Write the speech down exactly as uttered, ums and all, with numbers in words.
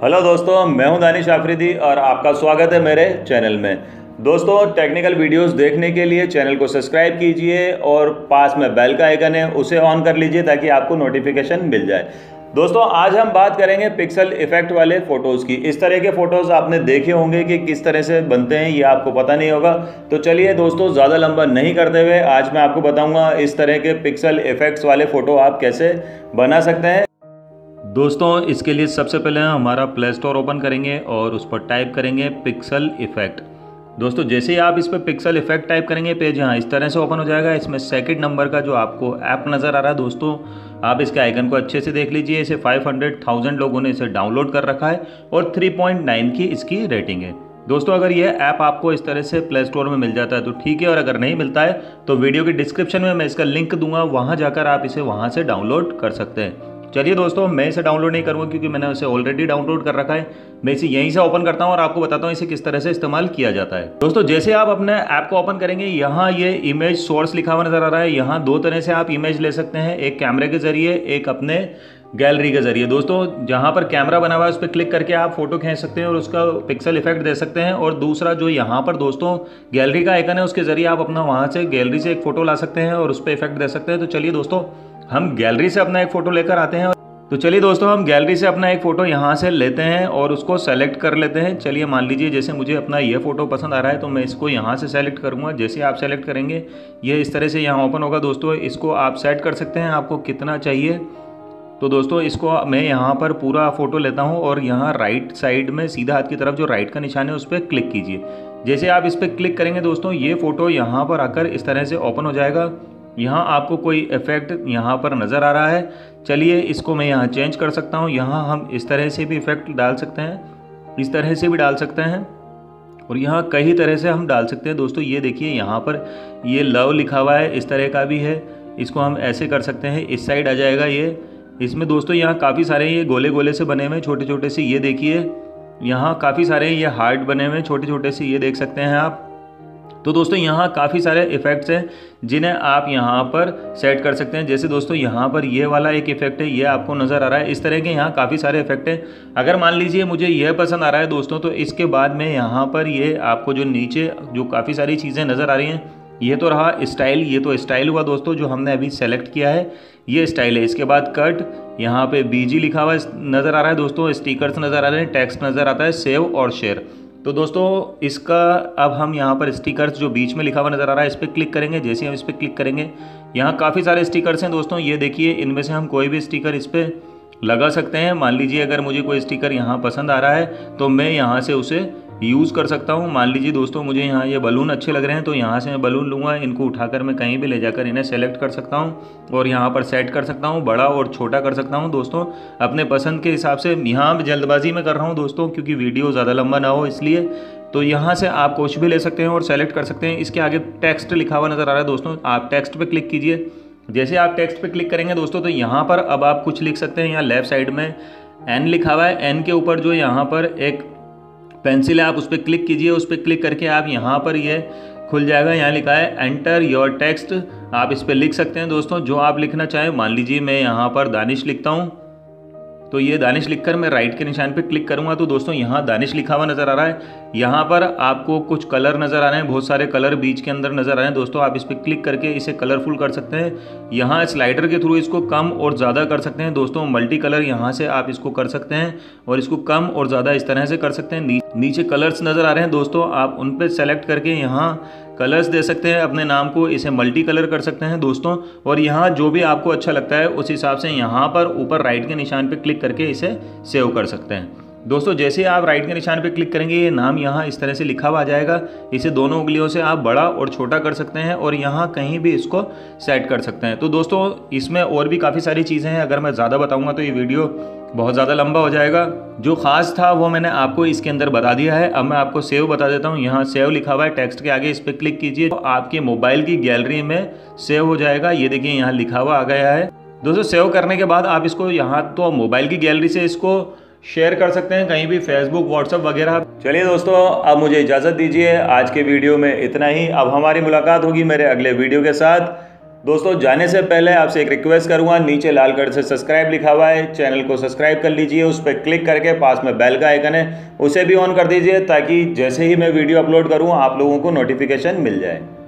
Hello दोस्तों, मैं हूं दानिश आफरीदी और आपका स्वागत है मेरे चैनल में। दोस्तों, टेक्निकल वीडियोस देखने के लिए चैनल को सब्सक्राइब कीजिए और पास में बेल का आइकन है उसे ऑन कर लीजिए ताकि आपको नोटिफिकेशन मिल जाए। दोस्तों, आज हम बात करेंगे पिक्सल इफेक्ट वाले फ़ोटोज़ की। इस तरह के फ़ोटोज़ आपने देखे होंगे कि किस तरह से बनते हैं, ये आपको पता नहीं होगा। तो चलिए दोस्तों, ज़्यादा लंबा नहीं करते हुए आज मैं आपको बताऊँगा इस तरह के पिक्सल इफेक्ट्स वाले फ़ोटो आप कैसे बना सकते हैं। दोस्तों, इसके लिए सबसे पहले हमारा प्ले स्टोर ओपन करेंगे और उस पर टाइप करेंगे पिक्सल इफेक्ट। दोस्तों, जैसे ही आप इस पर पिक्सल इफेक्ट टाइप करेंगे, पेज यहाँ इस तरह से ओपन हो जाएगा। इसमें सेकंड नंबर का जो आपको ऐप नज़र आ रहा है, दोस्तों आप इसके आइकन को अच्छे से देख लीजिए। इसे फाइव हंड्रेड थाउजेंड लोगों ने इसे डाउनलोड कर रखा है और थ्री पॉइंट नाइन की इसकी रेटिंग है। दोस्तों, अगर ये ऐप आपको इस तरह से प्ले स्टोर में मिल जाता है तो ठीक है, और अगर नहीं मिलता है तो वीडियो के डिस्क्रिप्शन में मैं इसका लिंक दूंगा, वहाँ जाकर आप इसे वहाँ से डाउनलोड कर सकते हैं। चलिए दोस्तों, मैं इसे डाउनलोड नहीं करूँगा क्योंकि मैंने इसे ऑलरेडी डाउनलोड कर रखा है। मैं इसे यहीं से ओपन करता हूँ और आपको बताता हूँ इसे किस तरह से इस्तेमाल किया जाता है। दोस्तों, जैसे आप अपने ऐप को ओपन करेंगे, यहाँ ये इमेज सोर्स लिखा हुआ नजर आ रहा है। यहाँ दो तरह से आप इमेज ले सकते हैं, एक कैमरे के जरिए, एक अपने गैलरी के जरिए। दोस्तों, जहाँ पर कैमरा बना हुआ है उस पर क्लिक करके आप फोटो खींच सकते हैं और उसका पिक्सल इफेक्ट दे सकते हैं। और दूसरा जो यहाँ पर दोस्तों गैलरी का आइकन है, उसके जरिए आप अपना वहाँ से गैलरी से एक फोटो ला सकते हैं और उस पर इफेक्ट दे सकते हैं। तो चलिए दोस्तों, हम गैलरी से अपना एक फोटो लेकर आते हैं। तो चलिए दोस्तों, हम गैलरी से अपना एक फ़ोटो यहाँ से लेते हैं और उसको सेलेक्ट कर लेते हैं। चलिए, मान लीजिए जैसे मुझे अपना ये फ़ोटो पसंद आ रहा है तो मैं इसको यहाँ से सेलेक्ट करूँगा। जैसे आप सेलेक्ट करेंगे ये इस तरह से यहाँ ओपन होगा। दोस्तों, इसको आप सेट कर सकते हैं आपको कितना चाहिए। तो दोस्तों, इसको मैं यहाँ पर पूरा फ़ोटो लेता हूँ और यहाँ राइट साइड में सीधा हाथ की तरफ जो राइट का निशान है उस पर क्लिक कीजिए। जैसे आप इस पर क्लिक करेंगे दोस्तों, ये फ़ोटो यहाँ पर आकर इस तरह से ओपन हो जाएगा। यहाँ आपको कोई इफेक्ट यहाँ पर नज़र आ रहा है। चलिए, इसको मैं यहाँ चेंज कर सकता हूँ। यहाँ हम इस तरह से भी इफेक्ट डाल सकते हैं, इस तरह से भी डाल सकते हैं और यहाँ कई तरह से हम डाल सकते हैं। दोस्तों, ये देखिए यहाँ पर ये लव लिखा हुआ है, इस तरह का भी है। इसको हम ऐसे कर सकते हैं, इस साइड आ जाएगा ये। इसमें दोस्तों यहाँ काफ़ी सारे ये गोले गोले से बने हुए छोटे छोटे से, ये देखिए यहाँ काफ़ी सारे ये हार्ट बने हुए छोटे छोटे से, ये देख सकते हैं आप। तो दोस्तों, यहाँ काफ़ी सारे इफ़ेक्ट्स हैं जिन्हें आप यहाँ पर सेट कर सकते हैं। जैसे दोस्तों यहाँ पर ये वाला एक इफ़ेक्ट है, ये आपको नज़र आ रहा है। इस तरह के यहाँ काफ़ी सारे इफ़ेक्ट हैं। अगर मान लीजिए मुझे यह पसंद आ रहा है दोस्तों, तो इसके बाद में यहाँ पर ये आपको जो नीचे जो काफ़ी सारी चीज़ें नज़र आ रही हैं, ये तो रहा स्टाइल। ये तो स्टाइल हुआ दोस्तों जो हमने अभी सेलेक्ट किया है, ये स्टाइल है। इसके बाद कट, यहाँ पे बीजी लिखा हुआ नज़र आ रहा है दोस्तों, स्टिकर्स नज़र आ रहे हैं, टेक्स्ट नज़र आता है, सेव और शेयर। तो दोस्तों, इसका अब हम यहाँ पर स्टिकर्स जो बीच में लिखा हुआ नज़र आ रहा है इस पर क्लिक करेंगे। जैसे हम इस पर क्लिक करेंगे, यहाँ काफ़ी सारे स्टिकर्स हैं दोस्तों, ये देखिए। इनमें से हम कोई भी स्टिकर इस पर लगा सकते हैं। मान लीजिए अगर मुझे कोई स्टिकर यहाँ पसंद आ रहा है तो मैं यहाँ से उसे यूज़ कर सकता हूँ। मान लीजिए दोस्तों मुझे यहाँ ये बलून अच्छे लग रहे हैं तो यहाँ से मैं बलून लूँगा, इनको उठाकर मैं कहीं भी ले जाकर इन्हें सेलेक्ट कर सकता हूँ और यहाँ पर सेट कर सकता हूँ, बड़ा और छोटा कर सकता हूँ दोस्तों अपने पसंद के हिसाब से। यहाँ मैं जल्दबाजी में कर रहा हूँ दोस्तों क्योंकि वीडियो ज़्यादा लंबा ना हो इसलिए। तो यहाँ से आप कुछ भी ले सकते हैं और सेलेक्ट कर सकते हैं। इसके आगे टेक्स्ट लिखा हुआ नज़र आ रहा है दोस्तों, आप टेक्स्ट पे क्लिक कीजिए। जैसे आप टेक्स्ट पे क्लिक करेंगे दोस्तों तो यहाँ पर अब आप कुछ लिख सकते हैं। यहाँ लेफ्ट साइड में एन लिखा हुआ है, एन के ऊपर जो यहाँ पर एक पेंसिल है आप उस पर क्लिक कीजिए। उस पर क्लिक करके आप यहाँ पर ये खुल जाएगा, यहाँ लिखा है एंटर योर टेक्स्ट। आप इस पर लिख सकते हैं दोस्तों जो आप लिखना चाहें। मान लीजिए मैं यहाँ पर दानिश लिखता हूँ, तो ये दानिश लिखकर मैं राइट के निशान पे क्लिक करूँगा तो दोस्तों यहाँ दानिश लिखा हुआ नज़र आ रहा है। यहाँ पर आपको कुछ कलर नज़र आ रहे हैं, बहुत सारे कलर बीच के अंदर नज़र आ रहे हैं दोस्तों। आप इस पर क्लिक करके इसे कलरफुल कर सकते हैं। यहाँ स्लाइडर के थ्रू इसको कम और ज़्यादा कर सकते हैं दोस्तों। मल्टी कलर यहाँ से आप इसको कर सकते हैं और इसको कम और ज़्यादा इस तरह से कर सकते हैं। नीचे कलर्स नज़र आ रहे हैं दोस्तों, आप उन पर सेलेक्ट करके यहाँ कलर्स दे सकते हैं अपने नाम को, इसे मल्टी कलर कर सकते हैं दोस्तों। और यहाँ जो भी आपको अच्छा लगता है उस हिसाब से यहाँ पर ऊपर राइट के निशान पे क्लिक करके इसे सेव कर सकते हैं दोस्तों। जैसे आप राइट के निशान पे क्लिक करेंगे ये नाम यहाँ इस तरह से लिखा हुआ आ जाएगा। इसे दोनों उंगलियों से आप बड़ा और छोटा कर सकते हैं और यहाँ कहीं भी इसको सेट कर सकते हैं। तो दोस्तों, इसमें और भी काफ़ी सारी चीज़ें हैं, अगर मैं ज़्यादा बताऊँगा तो ये वीडियो बहुत ज़्यादा लंबा हो जाएगा। जो खास था वो मैंने आपको इसके अंदर बता दिया है। अब मैं आपको सेव बता देता हूँ। यहाँ सेव लिखा हुआ है टेक्स्ट के आगे, इस पर क्लिक कीजिए तो आपके मोबाइल की गैलरी में सेव हो जाएगा। ये देखिए यहाँ लिखा हुआ आ गया है दोस्तों। सेव करने के बाद आप इसको यहाँ तो मोबाइल की गैलरी से इसको शेयर कर सकते हैं कहीं भी, फेसबुक, व्हाट्सएप वगैरह। चलिए दोस्तों, अब मुझे इजाज़त दीजिए। आज के वीडियो में इतना ही। अब हमारी मुलाकात होगी मेरे अगले वीडियो के साथ। दोस्तों जाने से पहले आपसे एक रिक्वेस्ट करूंगा, नीचे लाल कलर से सब्सक्राइब लिखा हुआ है, चैनल को सब्सक्राइब कर लीजिए। उस पर क्लिक करके पास में बेल का आइकन है उसे भी ऑन कर दीजिए, ताकि जैसे ही मैं वीडियो अपलोड करूं आप लोगों को नोटिफिकेशन मिल जाए।